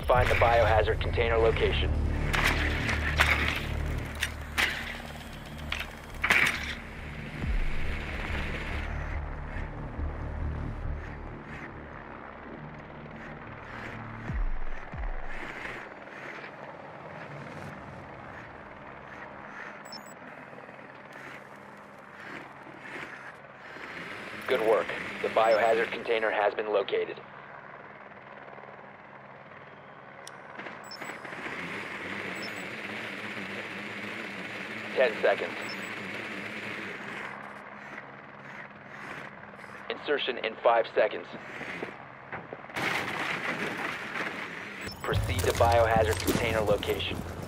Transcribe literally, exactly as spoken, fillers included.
Find the biohazard container location. Good work. The biohazard container has been located. Ten seconds. Insertion in five seconds. Proceed to biohazard container location.